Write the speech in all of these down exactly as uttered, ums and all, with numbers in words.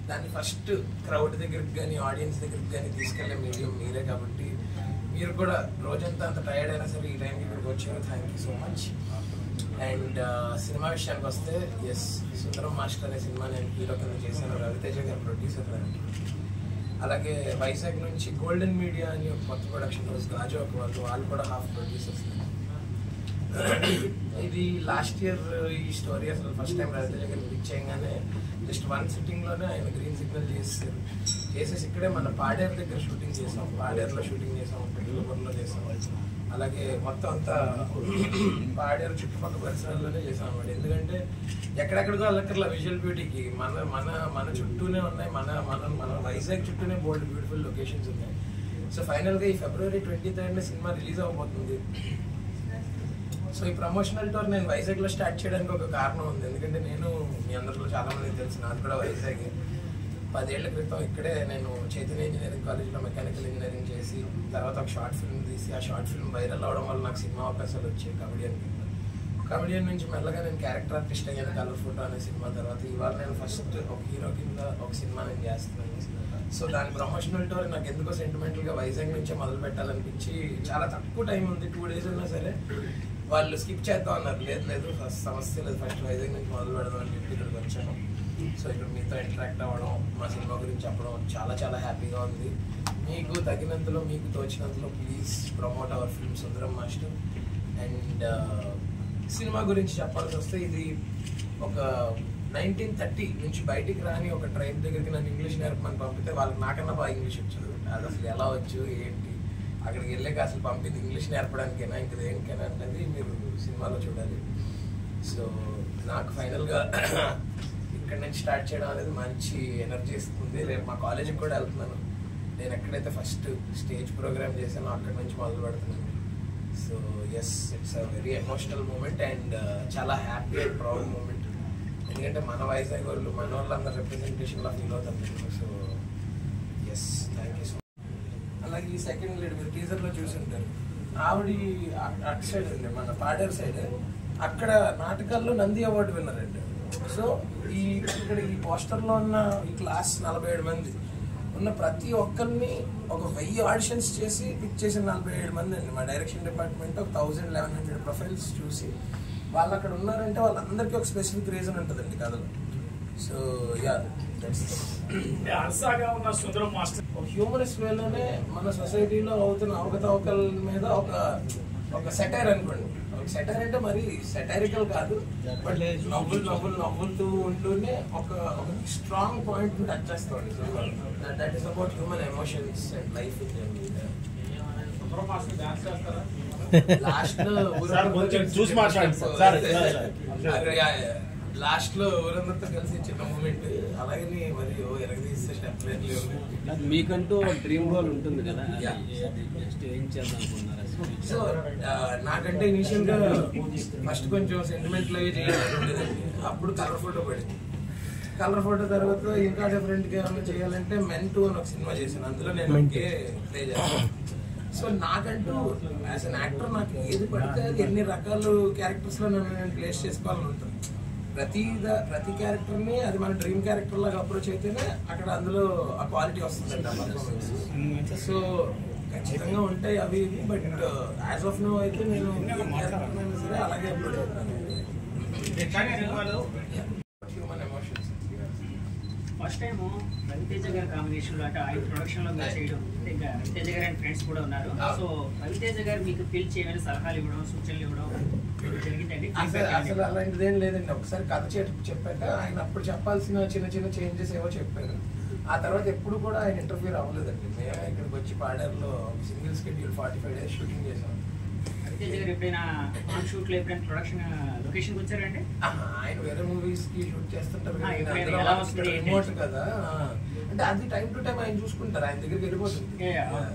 దాన్ని first crowd దగ్గరికి కానీ ఆడియన్స్ దగ్గరికి కానీ తీసుకెళ్లే మీడియం మీరే కాబట్టి మీరు కూడా రోజంతా అంత టైర్డ్ అయినా సరే ఈ టైంకి ఇక్కడికి వచ్చారు. Thank you so much. And cinema విషయానికి వస్తే ఎస్ సుందరం మాస్టర్ అనే సినిమా నేను హీరో కింద చేశాను. రవితేజ గారు ప్రొడ్యూసర్ దానికి. అలాగే వైజాగ్ నుంచి గోల్డెన్ మీడియా అని ఒక కొత్త ప్రొడక్షన్ హౌస్ గాజు ఒక వాళ్ళు వాళ్ళు కూడా హాఫ్ ప్రొడ్యూసర్స్. ఇది లాస్ట్ ఇయర్ ఈ స్టోరీ అసలు first time Raviteja garu release చేయగానే జస్ట్ వన్ సిట్టింగ్లోనే ఆయన గ్రీన్ సిగ్నల్ చేసేసారు. చేసేసి ఇక్కడే మన పాడేరు దగ్గర షూటింగ్ చేసాం. పాడేరులో షూటింగ్ చేసాం, పెట్రోల్లో చేసాం. అలాగే మొత్తం అంతా పాడేరు చుట్టుపక్కల పరిసరాల్లోనే చేసాం అన్నమాట. ఎందుకంటే ఎక్కడెక్కడికో వెళ్ళక్కర్లా విజువల్ బ్యూటీకి. మన మన మన చుట్టూనే ఉన్నాయి. మన మన మన వైజాగ్ చుట్టూనే బోల్డ్ బ్యూటిఫుల్ లొకేషన్స్ ఉన్నాయి. సో ఫైనల్గా ఈ ఫిబ్రవరి ట్వంటీ థర్డ్న సినిమా రిలీజ్ అవబోతుంది. సో ఈ ప్రమోషనల్ టూర్ నేను వైజాగ్లో స్టార్ట్ చేయడానికి ఒక కారణం ఉంది. ఎందుకంటే నేను మీ అందరిలో చాలా మందికి తెలుసు, నాకు కూడా వైజాగ్. పదేళ్ల క్రితం ఇక్కడే నేను చైతన్య ఇంజనీరింగ్ కాలేజ్లో మెకానికల్ ఇంజనీరింగ్ చేసి తర్వాత ఒక షార్ట్ ఫిల్మ్ తీసి ఆ షార్ట్ ఫిల్మ్ వైరల్ అవడం వల్ల నాకు సినిమా అవకాశాలు వచ్చాయి కమెడియన్ కింద. కమెడియన్ నుంచి మెల్లగా నేను క్యారెక్టర్ ఆర్టిస్ట్ అయ్యాను కలర్ ఫోటో అనే సినిమా తర్వాత. ఇవాళ నేను ఫస్ట్ ఒక హీరో కింద ఒక సినిమా నేను చేస్తున్నాను. సో దాని ప్రమోషనల్ టూర్ నాకు ఎందుకో సెంటిమెంటల్గా వైజాగ్ నుంచే మొదలు పెట్టాలనిపించి చాలా తక్కువ టైం ఉంది, టూ డేస్ ఉన్నా సరే వాళ్ళు స్కిప్ చేద్దాం అన్నారు. లేదు లేదు ఫస్ట్ సమస్య లేదు, ఫస్ట్ వైజాగ్ నుంచి మొదలు పెడదాం అని చెప్పి ఇక్కడికి వచ్చాను. సో ఇక్కడ మీతో ఇంటరాక్ట్ అవ్వడం, మా సినిమా గురించి చెప్పడం చాలా చాలా హ్యాపీగా ఉంది. మీకు తగినంతలో మీకు తోచినంతలో please promote our film Sundaram master. And cinema గురించి చెప్పాల్సి వస్తే ఇది ఒక నైన్టీన్ థర్టీ నుంచి బయటికి రాని ఒక ట్రైన్ దగ్గరికి నన్ను ఇంగ్లీష్ నేర్పమని పంపితే వాళ్ళకి నాకన్నా బాగా ఇంగ్లీష్ వచ్చారు. అది అసలు ఎలా వచ్చు ఏంటి, అక్కడికి వెళ్ళాక అసలు పంపింది ఇంగ్లీష్ నేర్పడానికైనా ఇంకా దేనికైనా అనేది మీరు సినిమాలో చూడాలి. సో నాకు ఫైనల్గా ఇక్కడ నుంచి స్టార్ట్ చేయడం అనేది మంచి ఎనర్జీ ఇస్తుంది. రేపు మా కాలేజీకి కూడా వెళ్తున్నాను. నేను ఎక్కడైతే ఫస్ట్ స్టేజ్ ప్రోగ్రామ్ చేశానో అక్కడి నుంచి మొదలు పెడుతున్నాను. So yes it's a very emotional moment and చాలా హ్యాపీ అండ్ ప్రౌడ్ మూమెంట్. ఎందుకంటే మన వైజాగ్ వాళ్ళు మన వాళ్ళందరూ రిప్రజెంటేషన్లో ఫీల్ అవుతారు. So yes thank you so much. అలాగే ఈ సెకండ్ లీడ్ మీరు టీజర్లో చూసి ఉంటారు. ఆవిడ అటు సైడ్ అండి, మన పాడేరు సైడ్. అక్కడ నాటకాల్లో నంది అవార్డు విన్నర్ అండి. సో ఈ ఇక్కడ ఈ పోస్టర్లో ఉన్న ఈ క్లాస్ నలభై ఏడు మంది ఉన్న ప్రతి ఒక్కరిని ఒక వెయ్యి ఆడిషన్స్ చేసి పిక్ చేసిన నలభై ఏడు మంది అండి. మా డైరెక్షన్ డిపార్ట్మెంట్ ఒక థౌజండ్ లెవెన్ హండ్రెడ్ ప్రొఫైల్స్ చూసి వాళ్ళు అక్కడ ఉన్నారంటే వాళ్ళందరికీ ఒక స్పెసిఫిక్ రీజన్ ఉంటుందండి కథలో. సో యా ఉన్న సుందరం మాస్టర్ హ్యూమరస్ వేలోనే మన సొసైటీలో అవుతున్న అవకతవకల మీద ఒక ఒక సెటైర్ అనుకోండి. ఒక సెటైర్ అంటే మరి సెటైరికల్ కాదు, బట్ నవ్వులు నవ్వులు నవ్వులుతూ ఉంటూనే ఒక ఒక స్ట్రాంగ్ పాయింట్ టచ్ చేస్తామండి. That is about human emotions and life. Last లో లాస్ట్ లో ఊరందరితో కలిసి చిన్న మూమెంట్ అలాగే మరి ఎరగదీస్తే స్టెప్ లేదు. మీకంటూ డ్రీమ్ రోల్ ఉంటుంది కదా, ఏం చేద్దాం అనుకున్నారా? సో నాకంటే ఇనిషియల్ గా ఫస్ట్ కొంచెం సెంటిమెంట్లు అవి చేయాలని ఉండేదండి. అప్పుడు కలర్ ఫోటో పడింది. కలర్ ఫోటో తర్వాత ఇంకా డిఫరెంట్ గా ఏమైనా చేయాలంటే మెన్ టూ అని ఒక సినిమా చేశాను. అందులో నేను ఇంకే ప్లే చేస్తాను. సో నాకంటూ యాజ్ అన్ యాక్టర్ నాకు ఏది పడితే అది ఎన్ని రకాల క్యారెక్టర్స్ లో నన్ను నేను ప్లేస్ చేసుకోవాలని ఉంటుంది. ప్రతి ప్రతి క్యారెక్టర్ని అది మన డ్రీమ్ క్యారెక్టర్ లాగా అప్రోచ్ అయితేనే అక్కడ అందులో ఆ క్వాలిటీ వస్తుందండి ఆ పర్ఫార్మెన్స్. సో ఖచ్చితంగా ఉంటాయి అవి, బట్ యాజ్ ఆఫ్ నో అయితే నేను సరే అలాగే అప్రోచ్ అవుతాను. Human emotions first time Raviteja గారి కాంబినేషన్ లో అంటే ఐదు ప్రొడక్షన్ లో చేయడం, ఇంకా రవితేజ గారు అండ్ ఫ్రెండ్స్ కూడా ఉన్నారు. సో రవితేజ గారు మీకు పిలిచి ఏమైనా సలహాలు ఇవ్వడం, సూచనలు ఇవ్వడం జరిగిందండి? అసలు అలాంటిది ఏం లేదండి. ఒకసారి కథ చెప్పాక ఆయన అప్పుడు చెప్పాల్సిన చిన్న చిన్న చేంజెస్ ఏవో చెప్పారు. ఆ తర్వాత ఎప్పుడు కూడా ఆయన ఇంటర్ఫియర్ అవ్వలేదండి. మేము ఇక్కడికి వచ్చి పాడేరులో single schedule forty five days shooting చేసాం. రవితేజ గారు ఎప్పుడైనా ఆన్ షూట్ లో ఎప్పుడైనా ప్రొడక్షన్ లొకేషన్ వచ్చారండి? ఆయన వేరే మూవీస్ కి షూట్ చేస్తుంటారు రిమోట్ కదా, అంటే అది టైం టు టైం ఆయన చూసుకుంటారు. ఆయన దగ్గరికి వెళ్ళిపోతుంది.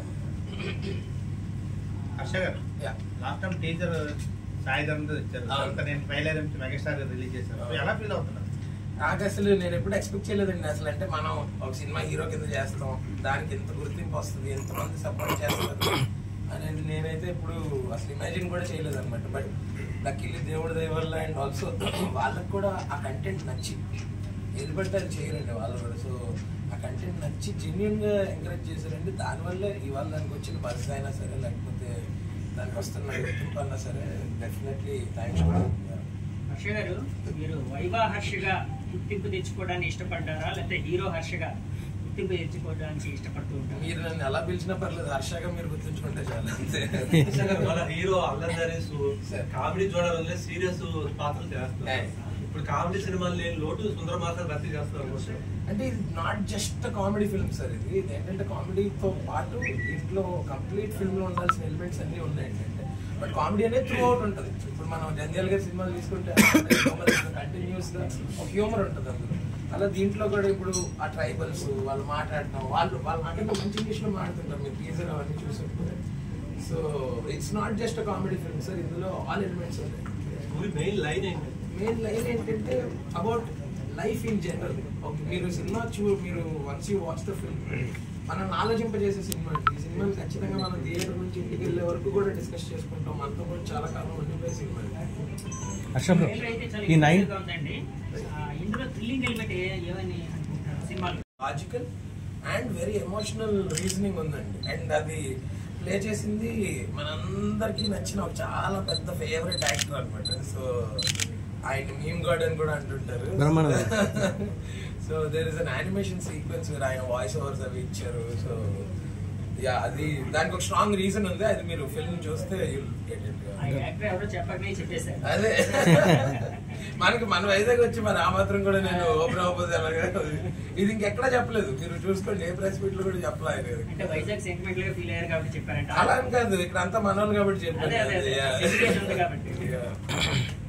Harsha garu last time teaser Sai ధరంతో ఇచ్చారు, నేను ట్రైలర్ మెగాస్టార్ రిలీజ్ చేశాను, ఎలా ఫీల్ అవుతున్నారు? నాకు అసలు నేను ఎప్పుడు ఎక్స్పెక్ట్ చేయలేదండి. అసలు అంటే మనం ఒక సినిమా హీరో కింద చేస్తాం, దానికి ఎంత గుర్తింపు వస్తుంది, ఎంతమంది సపోర్ట్ చేస్తారు అనేది నేనైతే ఇప్పుడు అసలు ఇమాజిన్ కూడా చేయలేదు అనమాట. బట్ లక్కీలీ దేవుడి దయ వల్ల అండ్ ఆల్సో వాళ్ళకి కూడా ఆ కంటెంట్ నచ్చి ఏది పడితే అది చేయరండి వాళ్ళు కూడా. సో ఆ కంటెంట్ నచ్చి జెన్యున్గా ఎంకరేజ్ చేశారండి. దానివల్లే ఇవాళ దానికి వచ్చిన బస్ అయినా సరే, లేకపోతే దానికి వస్తున్న గుర్తింపు అన్నా సరే, డెఫినెట్లీ థ్యాంక్స్. హర్ష గారు, మీరు వైవా హర్షగా గుర్తింపు తెచ్చుకోవడానికి ఇష్టపడ్డారా, లేకపోతే హీరో హర్షగా గుర్తింపు తెచ్చుకోవడానికి ఇష్టపడుతూ ఉంటారు? మీరు నన్ను ఎలా పిలిచినా పర్లేదు, హర్షగా మీరు గుర్తుంచుకుంటే చాలా. మన హీరో అల్లరి నరేష్ కామెడీ చూడాలంటే సీరియస్ పాత్రలు చేస్తారు. ఇప్పుడు కామెడీ సినిమాలు లేని లోటు సుందర మాసం భర్తీ చేస్తారు. అంటే ఇది not just comedy film sir. ఇది ఇది ఏంటంటే కామెడీతో పాటు దీంట్లో కంప్లీట్ ఫిల్మ్ లో ఉండాల్సిన ఎలిమెంట్స్ అన్ని ఉన్నాయండి. అంటే బట్ కామెడీ అనేది త్రూ అవుట్ ఉంటుంది. ఇప్పుడు మనం జంధ్యాల గారి సినిమాలు తీసుకుంటే కంటిన్యూస్ గా ఒక హ్యూమర్ ఉంటుంది అందులో. అలా దీంట్లో కూడా ఇప్పుడు ఆ ట్రైబల్స్ వాళ్ళు మాట్లాడటం, వాళ్ళు వాళ్ళు నాకంటే మంచి ఇంగ్లీష్ లో మాట్లాడుతుంటారు, మీరు టీజర్ అవన్నీ చూసుకుంటే. So it's not just comedy film sir, ఇందులో ఆల్ ఎలిమెంట్స్ ఉన్నాయి. మెయిన్ లైన్ ఏంటి? మెయిన్ లైన్ ఏంటంటే about life in general. Okay, మీరు సినిమా చూ మీరు once you watch the film, మనల్ని ఆలోచింపజేసే సినిమా. ఈ సినిమాని ఖచ్చితంగా మనం థియేటర్ నుంచి ఇంటికి వెళ్ళే వరకు కూడా డిస్కస్ చేసుకుంటాం. మనతో కూడా చాలా కాలం ఉండిపోయే cinema. Logical and very emotional reasoning ఉందండి. అండ్ అది ప్లే చేసింది మనందరికీ నచ్చిన ఒక చాలా పెద్ద ఫేవరెట్ యాక్టర్ అనమాట. సో ఆయన మీమ్ గాడ్ అని కూడా అంటుంటారు. So there is an animation sequence ఆయన వాయిస్ ఓవర్స్ అవి ఇచ్చారు. సో యా, అది దానికి ఒక స్ట్రాంగ్ రీజన్ ఉంది. అది మీరు ఫిల్మ్ చూస్తే అదే మనకి మన వైజాగ్ వచ్చి మరి ఆ మాత్రం కూడా నేను ఓపెన్ అవ్వదు అలాగే. ఇది ఇంకెక్కడా చెప్పలేదు, మీరు చూసుకోండి. ఏ ప్రెస్ మీట్ లో కూడా చెప్పలేదు. చెప్పారు అలా అని కాదు, ఇక్కడ అంతా మనోళ్ళు కాబట్టి చెప్పారు.